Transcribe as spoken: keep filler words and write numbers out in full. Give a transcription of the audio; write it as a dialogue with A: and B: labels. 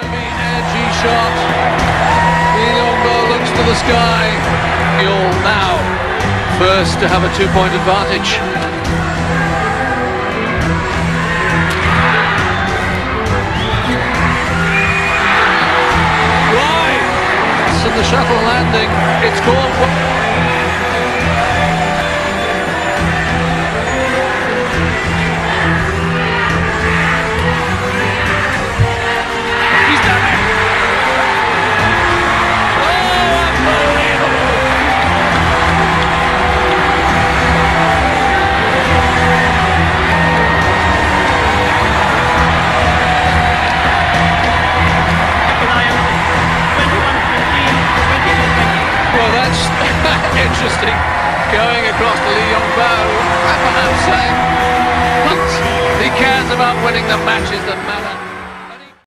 A: Edgy shot. Lee Yong-bo looks to the sky. You'll now first to have a two-point advantage. Right. And the shuttle landing. It's called. Interesting going across to Lee Yong-bo. I perhaps say, but he cares about winning the matches that matter.